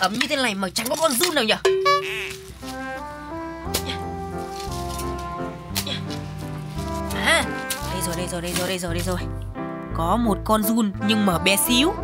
ấm như thế này mà chẳng có con giun nào nhỉ? À, đây rồi. Có một con giun nhưng mà bé xíu.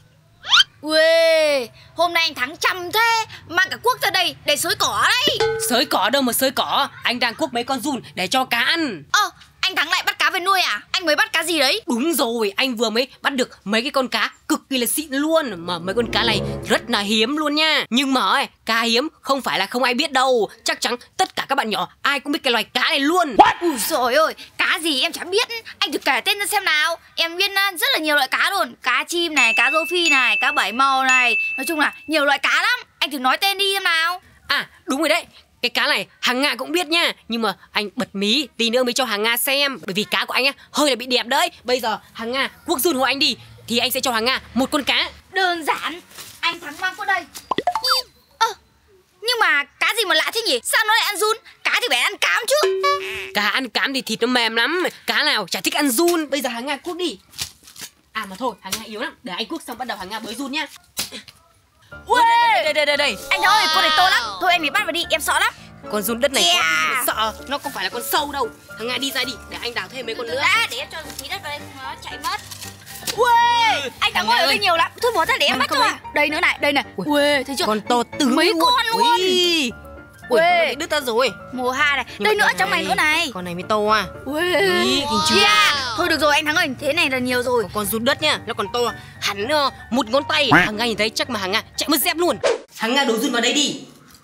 Uê, hôm nay anh thắng chăm thế, mang cả cuốc ra đây để xới cỏ đấy. Xới cỏ đâu mà xới cỏ, anh đang cuốc mấy con giun để cho cá ăn. Anh Thắng lại bắt cá về nuôi à? Anh mới bắt cá gì đấy? Đúng rồi, anh vừa mới bắt được mấy cái con cá cực kỳ là xịn luôn. Mà mấy con cá này rất là hiếm luôn nha. Nhưng mà ấy, cá hiếm không phải là không ai biết đâu. Chắc chắn tất cả các bạn nhỏ ai cũng biết cái loài cá này luôn. Ui dồi ôi, cá gì em chẳng biết. Anh thử kể tên ra xem nào. Em biết rất là nhiều loại cá luôn. Cá chim này, cá rô phi này, cá bảy màu này. Nói chung là nhiều loại cá lắm. Anh thử nói tên đi xem nào. À đúng rồi đấy, cái cá này Hằng Nga cũng biết nha. Nhưng mà anh bật mí tí nữa mới cho Hằng Nga xem. Bởi vì cá của anh á hơi là bị đẹp đấy. Bây giờ Hằng Nga cuốc giun hộ anh đi, thì anh sẽ cho Hằng Nga một con cá. Đơn giản, anh Thắng mang qua đây. Nhưng mà cá gì mà lạ thế nhỉ? Sao nó lại ăn giun? Cá thì phải ăn cám chứ. Cá ăn cám thì thịt nó mềm lắm. Cá nào chả thích ăn giun. Bây giờ Hằng Nga cuốc đi. À mà thôi, Hằng Nga yếu lắm. Để anh cuốc xong bắt đầu Hằng Nga bới giun nhá. Ui, Đây. anh ơi, con này to lắm. Thôi em bị bắt vào đi, em sợ lắm. Con giun đất này có sợ, nó không phải là con sâu đâu. Hằng Nga đi ra đi, để anh đào thêm mấy con nữa. Để em cho tí đất vào đây, nó chạy mất. Ui, anh Thắng ơi, ở đây nhiều lắm. Thôi bỏ ra để em bắt cho à. Đây nữa này, đây này. Ui, thấy chưa? Con to tướng mấy luôn. con luôn. Ui, nó bị đứt ra rồi. Mùa 2 này, đây nữa, trong này nữa này. Con này mới to à. Ui, nhìn chưa? Thôi được rồi anh Thắng ơi, thế này là nhiều rồi. Con giun đất nhá, nó còn to hẳn một ngón tay. Hằng Nga nhìn thấy chắc mà Hằng Nga chạy mất dép luôn. Hằng Nga đổ giun vào đây đi.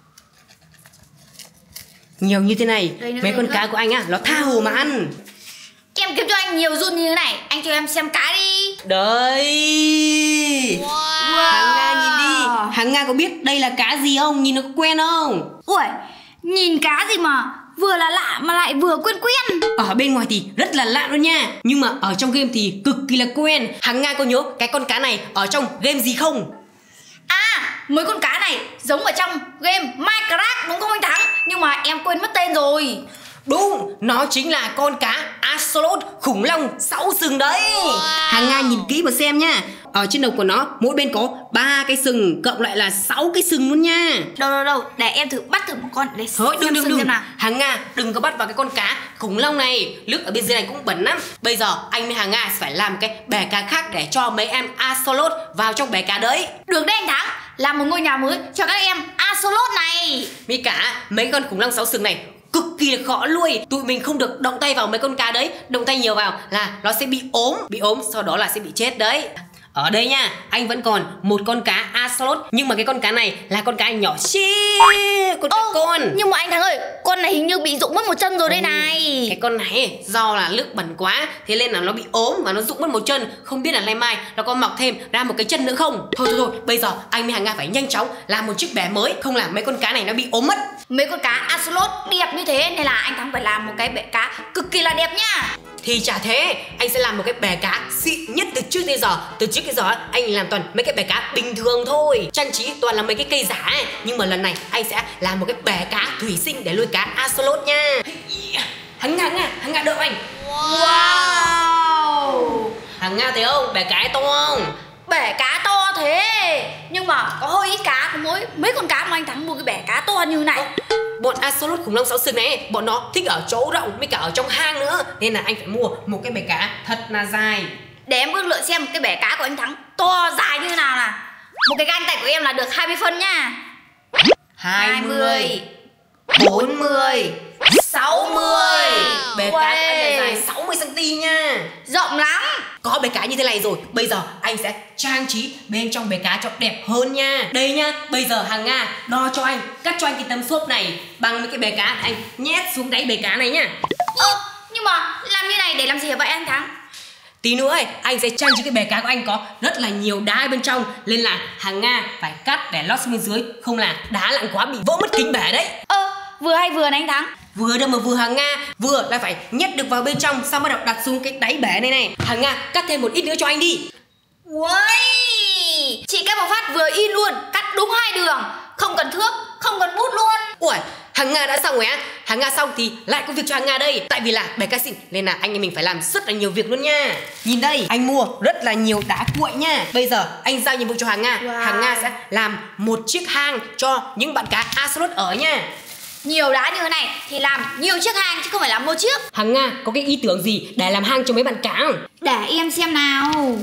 Nhiều như thế này, mấy con cá của anh á, nó tha hồ mà ăn. Em kiếm cho anh nhiều giun như thế này, anh cho em xem cá đi. Đấy. Hằng Nga nhìn đi. Hằng Nga có biết đây là cá gì không? Nhìn nó có quen không? Ui, nhìn cá gì mà vừa là lạ mà lại vừa quen. Ở bên ngoài thì rất là lạ luôn nha. Nhưng mà ở trong game thì cực kỳ là quen. Hằng Nga có nhớ cái con cá này ở trong game gì không? À, mấy con cá này giống ở trong game Minecraft đúng không anh Thắng? Nhưng mà em quên mất tên rồi. Đúng, nó chính là con cá Axolotl, khủng long 6 sừng đấy. Hằng Nga nhìn kỹ mà xem nha. Ở trên đầu của nó mỗi bên có 3 cái sừng, cộng lại là 6 cái sừng luôn nha. Đâu, để em thử bắt thử một con để thôi đừng. nào. Hằng Nga đừng có bắt vào cái con cá khủng long này, nước ở bên dưới này cũng bẩn lắm. Bây giờ anh với Hằng Nga phải làm cái bể cá khác để cho mấy em Axolotl vào trong bể cá đấy. Được đấy anh Thắng, làm một ngôi nhà mới cho các em Axolotl này. Với cả mấy con khủng long 6 sừng này cực kỳ là khó nuôi. Tụi mình không được động tay vào mấy con cá đấy. Động tay nhiều vào là nó sẽ bị ốm, sau đó là sẽ bị chết đấy. Ở đây nha, anh vẫn còn một con cá Axolotl. Nhưng mà cái con cá này là con cá nhỏ xí, con. Nhưng mà anh Thắng ơi, con này hình như bị rụng mất một chân rồi đây này. Cái con này do là nước bẩn quá, thế nên là nó bị ốm và nó rụng mất một chân. Không biết là nay mai nó có mọc thêm ra một cái chân nữa không. Thôi, bây giờ anh với Hằng Nga phải nhanh chóng làm một chiếc bể mới, không làm mấy con cá này nó bị ốm mất. Mấy con cá Axolotl đẹp như thế nên là anh Thắng phải làm một cái bể cá cực kỳ là đẹp nha. Thì chả thế, anh sẽ làm một cái bể cá xịn nhất từ trước tới giờ. Từ trước tới giờ anh làm toàn mấy cái bể cá bình thường thôi, trang trí toàn là mấy cái cây giả ấy. Nhưng mà lần này anh sẽ làm một cái bể cá thủy sinh để nuôi cá Axolotl nha. Hằng Nga đợi anh. Wow, Hằng Nga thấy không, bể cá ấy to không? bể cá to thế nhưng mà có hơi ít cá, có mấy con cá mà anh Thắng mua cái bể cá to như này. Bọn Axolotl khủng long 6 sừng này, bọn nó thích ở chỗ rộng với cả ở trong hang nữa, nên là anh phải mua một cái bể cá thật là dài. Để em ước lượng xem cái bể cá của anh Thắng to dài như nào nè. Một cái găng tay của em là được 20 phân nha. 20, 40, 60. Bể cá của anh là dài 60 cm nha. Rộng lắm. Có bể cá như thế này rồi, bây giờ anh sẽ trang trí bên trong bể cá cho đẹp hơn nha. Đây nha, bây giờ Hằng Nga đo cho anh, cắt cho anh cái tấm xốp này bằng với cái bể cá, anh nhét xuống đáy bể cá này nha. Nhưng mà làm như này để làm gì vậy anh Thắng? Tí nữa ấy, anh sẽ trang trí cái bể cá của anh có rất là nhiều đá bên trong, nên là Hằng Nga phải cắt để lót xuống bên dưới, không là đá nặng quá bị vỡ mất kính bể đấy. Vừa hay vừa này anh Thắng. Vừa đâu mà vừa Hằng Nga, vừa là phải nhét được vào bên trong, xong bắt đầu đặt xuống cái đáy bể này này. Hằng Nga cắt thêm một ít nữa cho anh đi. Uầy, chị cắt một phát vừa in luôn, cắt đúng 2 đường, không cần thước, không cần bút luôn. Ui, Hàng Nga đã xong rồi á? Hàng Nga xong thì lại có việc cho Hàng Nga đây. Tại vì là bè cá xinh nên là anh em mình phải làm rất là nhiều việc luôn nha. Nhìn đây, anh mua rất là nhiều đá cuội nha. Bây giờ anh giao nhiệm vụ cho Hàng Nga. Hàng Nga sẽ làm một chiếc hang cho những bạn cá axolotl ở nha. Nhiều đá như thế này thì làm nhiều chiếc hang chứ không phải làm một chiếc. Hàng Nga có cái ý tưởng gì để làm hang cho mấy bạn cá không? Để em xem nào.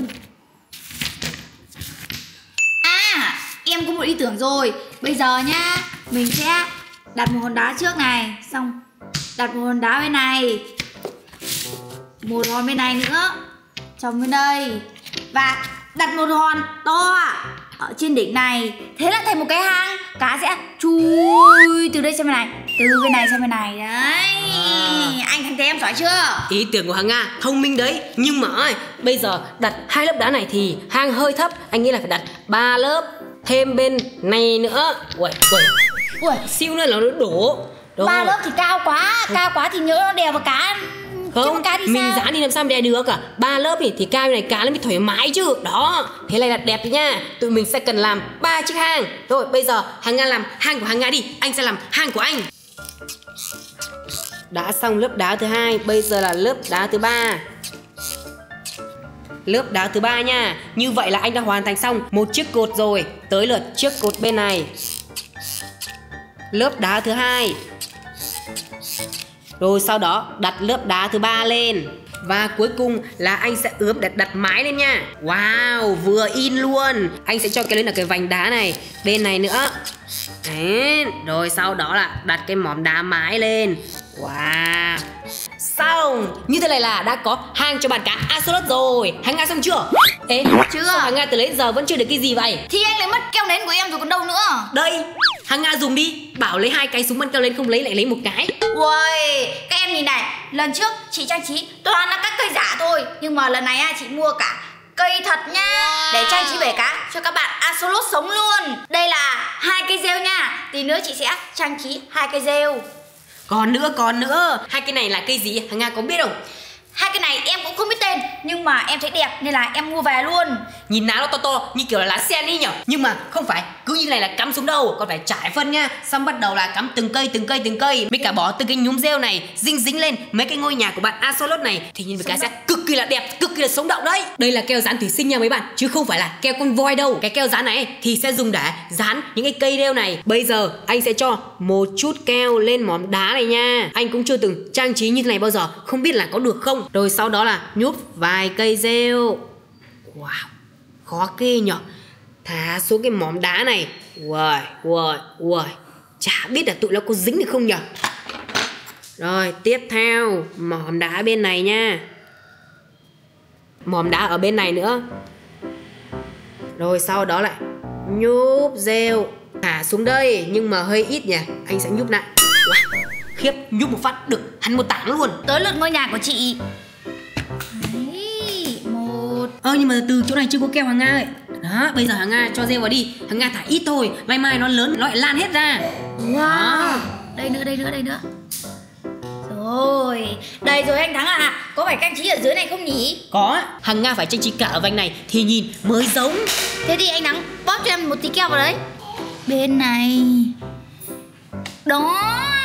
À, em có một ý tưởng rồi. Bây giờ nhá, mình sẽ đặt một hòn đá trước này, xong đặt một hòn đá bên này, một hòn bên này nữa, trồng bên đây, và đặt một hòn to ở trên đỉnh này. Thế là thành một cái hang. Cá sẽ chui từ đây sang bên này, từ bên này sang bên này. Đấy, anh thấy em giỏi chưa? Ý tưởng của Hàng Nga thông minh đấy. Nhưng mà bây giờ đặt 2 lớp đá này thì hang hơi thấp. Anh nghĩ là phải đặt 3 lớp, thêm bên này nữa. Ui, siêu nữa là nó đổ. 3 lớp thì cao quá thì nhỡ nó đè vào cá. Không, cá thì mình sao? dã đi làm sao mà đè được cả. 3 lớp thì cao như này cá nó mới thoải mái chứ. Đó, thế này là đẹp đấy nha. Tụi mình sẽ cần làm 3 chiếc hang. Rồi bây giờ Hàng Nga làm hang của Hàng Nga đi, anh sẽ làm hang của anh. Đã xong lớp đá thứ 2, bây giờ là lớp đá thứ 3. Lớp đá thứ 3 nha. Như vậy là anh đã hoàn thành xong một chiếc cột rồi. Tới lượt chiếc cột bên này. Lớp đá thứ 2. Rồi sau đó đặt lớp đá thứ 3 lên. Và cuối cùng là anh sẽ ướm để đặt mái lên nha. Wow, vừa in luôn. Anh sẽ cho cái lên là cái vành đá này, bên này nữa. Đấy. Rồi sau đó là đặt cái mỏm đá mái lên. Wow, xong. Như thế này là đã có hang cho bạn cá axolotl rồi. Hàng Nga xong chưa? Ê, chưa. Sao Hàng Nga từ lấy giờ vẫn chưa được cái gì vậy? Thì anh lấy mất keo nến của em rồi còn đâu nữa. Đây, Hàng Nga dùng đi. Bảo lấy 2 cái súng bắn keo lên, không lấy lại lấy 1 cái. Ui, các em nhìn này, lần trước chị trang trí toàn là các cây giả thôi, nhưng mà lần này chị mua cả cây thật nha, để trang trí bể cá cho các bạn axolotl sống luôn. Đây là 2 cây rêu nha. Tí nữa chị sẽ trang trí 2 cây rêu. Còn nữa. 2 cái này là cây gì? Hàng Nga có biết không? 2 cái này em cũng không biết tên, nhưng mà em thấy đẹp nên là em mua về luôn. Nhìn lá nó to như kiểu là lá sen đi nhở. Nhưng mà không phải cứ như này là cắm xuống đâu, còn phải trải phân nha. Xong bắt đầu là cắm từng cây, mới cả bỏ từng cái nhúm rêu này dính lên mấy cái ngôi nhà của bạn axolotl này, thì nhìn với cá sẽ cực kỳ là đẹp, cực kỳ là sống động đấy. Đây là keo dán thủy sinh nha mấy bạn, chứ không phải là keo con voi đâu. Cái keo dán này thì sẽ dùng để dán những cái cây rêu này. Bây giờ anh sẽ cho một chút keo lên mỏm đá này nha. Anh cũng chưa từng trang trí như thế này bao giờ, không biết là có được không. Rồi sau đó là nhúp vài cây rêu. Wow, khó ghê nhở. Thả xuống cái mỏm đá này. Uầy, chả biết là tụi nó có dính được không nhở. Rồi tiếp theo mỏm đá bên này nha. Mỏm đá ở bên này nữa. Rồi sau đó lại nhúp rêu thả xuống đây, nhưng mà hơi ít nhỉ. Anh sẽ nhúp lại. Wow, khiếp, nhúp một phát được hẳn một tảng luôn. Tới lượt ngôi nhà của chị. Đấy, 1. Nhưng mà từ chỗ này chưa có keo Hàng Nga ơi. Đó, bây giờ Hàng Nga cho rêu vào đi. Hàng Nga thả ít thôi, mai nó lớn nó lại lan hết ra. Wow. Đó. Đây nữa. Rồi, đây rồi anh Thắng ạ. Có phải trang trí ở dưới này không nhỉ? Có, Hàng Nga phải trang trí cả ở vành này thì nhìn mới giống. Thế thì anh Thắng bóp cho em một tí keo vào đấy. Bên này. Đó.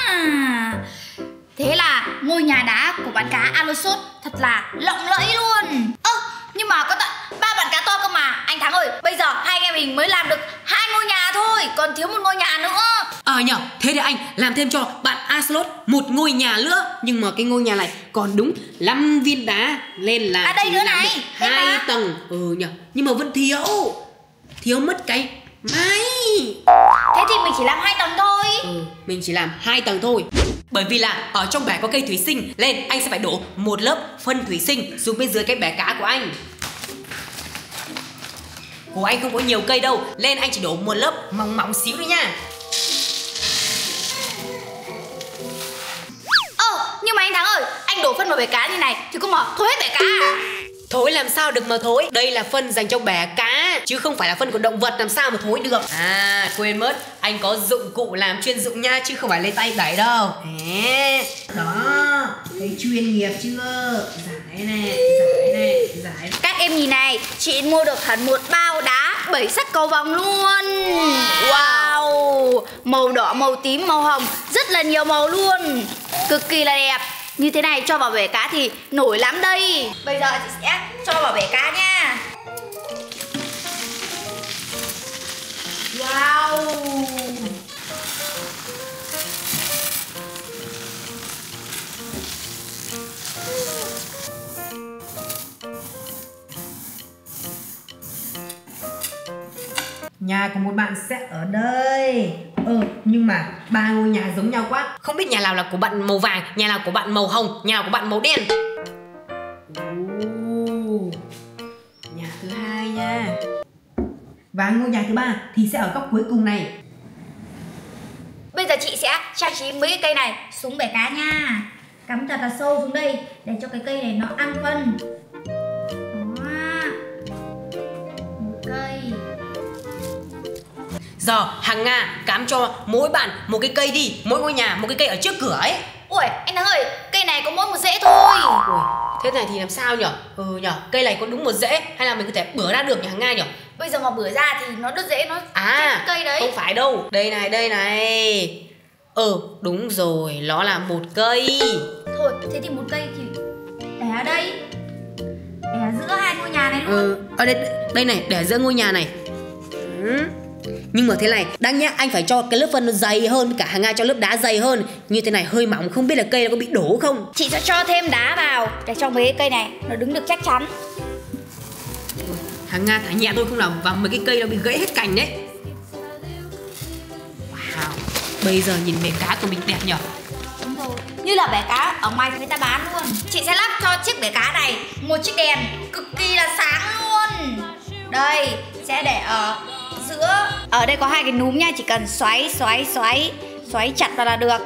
Thế là ngôi nhà đá của bạn cá axolotl thật là lộng lẫy luôn. Nhưng mà có tận 3 bạn cá to cơ mà. Anh Thắng ơi, bây giờ hai anh em mình mới làm được 2 ngôi nhà thôi, còn thiếu một ngôi nhà nữa. Nhở, thế thì anh làm thêm cho bạn axolotl một ngôi nhà nữa. Nhưng mà cái ngôi nhà này còn đúng 5 viên đá, nên là đây chỉ nữa làm này, được 2 tầng. Nhở, nhưng mà vẫn thiếu mất cái mái. Thế thì mình chỉ làm 2 tầng thôi. Mình chỉ làm 2 tầng thôi. Bởi vì là ở trong bể có cây thủy sinh, nên anh sẽ phải đổ một lớp phân thủy sinh xuống bên dưới cái bể cá của anh. Của anh không có nhiều cây đâu, nên anh chỉ đổ một lớp mỏng xíu thôi nha. Nhưng mà anh Thắng ơi, anh đổ phân vào bể cá như này thì có mà thối hết bể cá à? Thối làm sao được mà thối. Đây là phân dành cho bể cá, chứ không phải là phân của động vật, làm sao mà thối được. Quên mất, anh có dụng cụ làm chuyên dụng nha, chứ không phải lấy tay đẩy đâu. Đó, thấy chuyên nghiệp chưa. Giải. Các em nhìn này, chị mua được hẳn một bao đá 7 sắc cầu vồng luôn. Wow, Wow, màu đỏ, màu tím, màu hồng, rất là nhiều màu luôn, cực kỳ là đẹp. Như thế này cho vào bể cá thì nổi lắm đây. Bây giờ chị sẽ cho vào bể cá nha. Wow. Nhà của một bạn sẽ ở đây. Nhưng mà ba ngôi nhà giống nhau quá. Không biết nhà nào là của bạn màu vàng, nhà nào của bạn màu hồng, nhà nào của bạn màu đen. Nhà thứ hai nha. Và ngôi nhà thứ ba thì sẽ ở góc cuối cùng này. Bây giờ chị sẽ trang trí mấy cái cây này xuống bể cá nha. Cắm thật là sâu xuống đây để cho cái cây này nó ăn phân. Đó. Một cây. Giờ Hằng Nga cắm cho mỗi bạn một cái cây đi, mỗi ngôi nhà một cái cây ở trước cửa ấy. Ui, anh Thắng ơi, cây này có mỗi một rễ thôi. Ui, thế này thì làm sao nhở? Nhở, cây này có đúng một rễ hay là mình có thể bửa ra được nhỉ Hằng Nga nhở? Bây giờ mà bửa ra thì nó đứt rễ, nó chết cây đấy. Không phải đâu, đây này. Đúng rồi, nó là một cây. Thôi, thế thì một cây thì để ở đây, để ở giữa hai ngôi nhà này luôn. Ở đây này, để giữa ngôi nhà này. Nhưng mà thế này, đáng nhẽ anh phải cho cái lớp phân nó dày hơn, cả Hằng Nga cho lớp đá dày hơn. Như thế này hơi mỏng, không biết là cây nó có bị đổ không. Chị sẽ cho thêm đá vào để cho mấy cái cây này nó đứng được chắc chắn. Hằng Nga thả nhẹ thôi, không là vào mấy cái cây nó bị gãy hết cành đấy. Wow, bây giờ nhìn bể cá của mình đẹp nhở? Đúng rồi, như là bể cá ở ngoài người ta bán luôn. Chị sẽ lắp cho chiếc bể cá này một chiếc đèn cực kỳ là sáng luôn. Đây, sẽ để ở giữa. Ở đây có hai cái núm nha, chỉ cần xoáy chặt vào là được.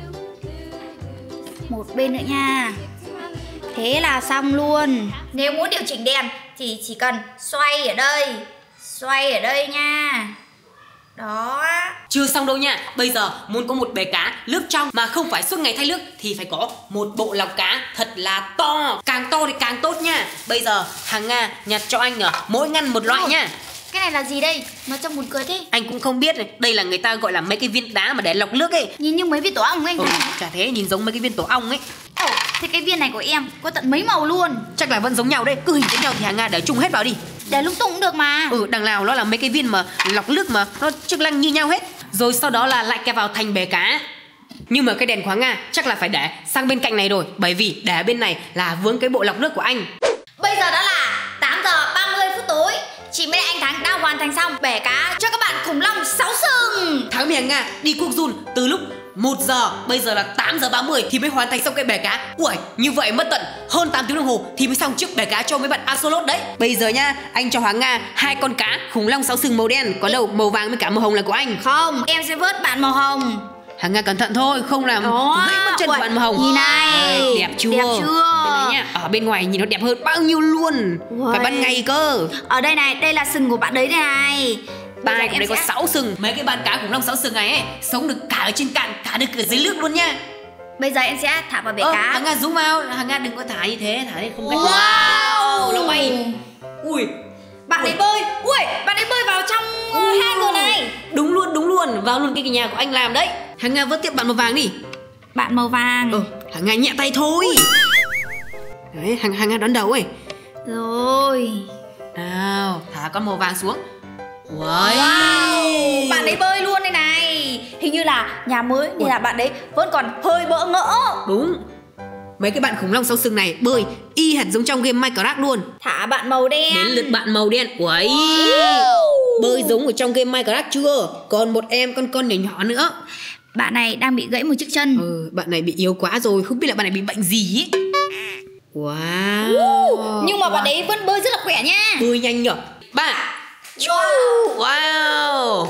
Một bên nữa nha. Thế là xong luôn. Nếu muốn điều chỉnh đèn thì chỉ cần xoay ở đây nha. Đó. Chưa xong đâu nha. Bây giờ muốn có một bể cá nước trong mà không phải suốt ngày thay nước thì phải có một bộ lọc cá thật là to. Càng to thì càng tốt nha. Bây giờ Hằng Nga nhặt cho anh ở mỗi ngăn một loại nha. Cái này là gì đây? Mà trông buồn cười thế. Anh cũng không biết này. Đây là người ta gọi là mấy cái viên đá mà để lọc nước ấy. Nhìn như mấy viên tổ ong ấy anh. Chả thế, nhìn giống mấy cái viên tổ ong ấy. Thế cái viên này của em có tận mấy màu luôn. Chắc là vẫn giống nhau đấy. Cứ hình giống nhau thì Hằng Nga để chung hết vào đi. Để lung tung cũng được mà. Đằng nào nó là mấy cái viên mà lọc nước mà nó chức năng như nhau hết. Rồi sau đó là lại kẹp vào thành bể cá. Nhưng mà cái đèn của Hằng Nga chắc là phải để sang bên cạnh này rồi. Bởi vì để bên này là vướng cái bộ lọc nước của anh. Bây giờ đã là 8 giờ 30 phút tối. Chị với anh Thắng đã hoàn thành xong bể cá cho các bạn khủng long 6 sừng. Thắng với Hằng Nga đi cuốc run từ lúc 1 giờ, bây giờ là 8 giờ 30 thì mới hoàn thành xong cái bể cá. Ui, như vậy mất tận hơn 8 tiếng đồng hồ thì mới xong chiếc bể cá cho mấy bạn Axolotl đấy. Bây giờ nha, anh cho Hằng Nga 2 con cá khủng long 6 sừng màu đen, có đầu màu vàng với cả màu hồng là của anh. Không, em sẽ vớt bạn màu hồng. Hằng Nga cẩn thận thôi, không làm gãy mất chân của bạn màu hồng. Nhìn này, đẹp chưa? Đẹp chưa? Đây này nhá, ở bên ngoài nhìn nó đẹp hơn bao nhiêu luôn. Phải ban ngày cơ. Ở đây này, đây là sừng của bạn đấy này. Ba của đây có 6 sừng. Mấy cái bạn cá khủng long 6 sừng này ấy sống được cả ở trên cạn, cả được ở dưới nước luôn nha. Bây giờ em sẽ thả vào bể cá. Hằng Nga zoom vào, Hằng Nga đừng có thả như thế, thả đi không cách. Wow, nó bay. Ui, bạn ấy bơi. Ui, bạn ấy bơi vào trong hang rồi này. Đúng luôn, vào luôn cái nhà của anh làm đấy. Hằng Nga vớt tiếp bạn màu vàng đi. Bạn màu vàng. Hằng Nga nhẹ tay thôi. Đấy, Hằng Nga đón đầu ấy. Rồi. Nào, thả con màu vàng xuống. Wow, bạn ấy bơi luôn đây này. Hình như là nhà mới nên là bạn đấy vẫn còn hơi bỡ ngỡ. Đúng. Mấy cái bạn khủng long 6 sừng này bơi y hệt giống trong game Minecraft luôn. Thả bạn màu đen. Đến lượt bạn màu đen. Uầy, bơi giống ở trong game Minecraft chưa? Còn một em con nhỏ nhỏ nữa. Bạn này đang bị gãy một chiếc chân. Bạn này bị yếu quá rồi, không biết là bạn này bị bệnh gì ấy. Wow. Nhưng mà bạn ấy vẫn bơi rất là khỏe nha. Bơi nhanh nhở. Wow.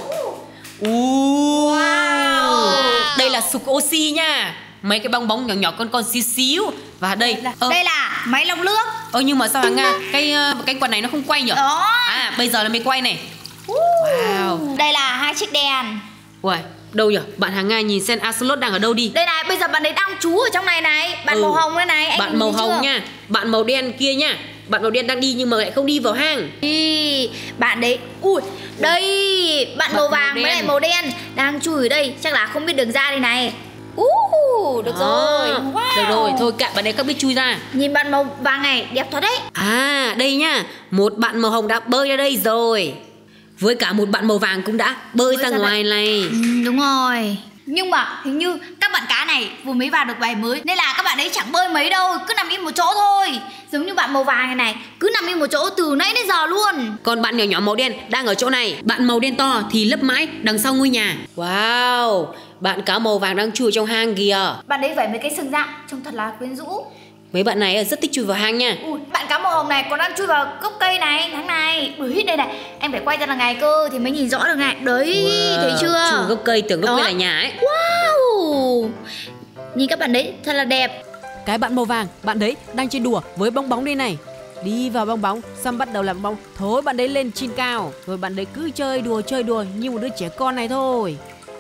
Đây là sục oxy nha. Mấy cái bong bóng nhỏ nhỏ con xíu xíu. Và đây là máy lọc nước. Nhưng mà sao Hằng Nga cái quạt này nó không quay nhở? Đó. Bây giờ là mới quay này. Wow. Đây là 2 chiếc đèn. Uầy, đâu nhở? Bạn Hằng Nga nhìn xem Axolotl đang ở đâu đi. Đây này, bây giờ bạn ấy đang trú ở trong này này. Bạn màu hồng đây này. Bạn màu hồng nha. Bạn màu đen kia nha. Bạn màu đen đang đi nhưng mà lại không đi vào hang. Ý, bạn đấy, ui, đây, bạn màu vàng với lại màu đen đang chui ở đây, chắc là không biết đường ra đây này. Được rồi, wow. Được rồi, thôi kệ bạn ấy không biết chui ra. Nhìn bạn màu vàng này đẹp thật đấy. À, đây nha, một bạn màu hồng đã bơi ra đây rồi. Với cả một bạn màu vàng cũng đã bơi ra ngoài này. Đúng rồi. Nhưng mà hình như các bạn cá này vừa mới vào được bài mới, nên là các bạn ấy chẳng bơi mấy đâu, cứ nằm im một chỗ thôi. Giống như bạn màu vàng này này, cứ nằm im một chỗ từ nãy đến giờ luôn. Còn bạn nhỏ nhỏ màu đen đang ở chỗ này. Bạn màu đen to thì lấp mãi đằng sau ngôi nhà. Wow, bạn cá màu vàng đang chui trong hang kìa. Bạn ấy vẩy mấy cái sừng ra, trông thật là quyến rũ. Mấy bạn này rất thích chui vào hang nha. Bạn cá màu hồng này còn đang chui vào gốc cây này, tháng này. Đấy, đây này, em phải quay ra đằng này cơ thì mới nhìn rõ được này. Đấy, thấy chưa? Chui vào gốc cây, tưởng gốc cây là nhà ấy. Wow, nhìn các bạn đấy thật là đẹp. Cái bạn màu vàng, bạn đấy đang chơi đùa với bong bóng đây này. Đi vào bong bóng, xong bắt đầu làm bong, thối bạn đấy lên trên cao. Rồi bạn đấy cứ chơi đùa như một đứa trẻ con này thôi.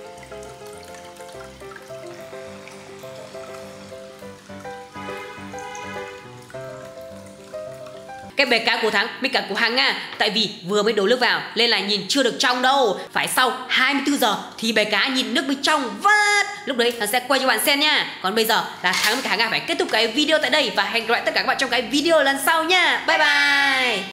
Cái bè cá của Thắng với cả của Hằng à, tại vì vừa mới đổ nước vào nên là nhìn chưa được trong đâu. Phải sau 24 giờ thì bè cá nhìn nước mới trong vắt. Lúc đấy Thắng sẽ quay cho bạn xem nha. Còn bây giờ là Thắng với cả Hằng phải kết thúc cái video tại đây và hẹn gặp lại tất cả các bạn trong cái video lần sau nha. Bye bye.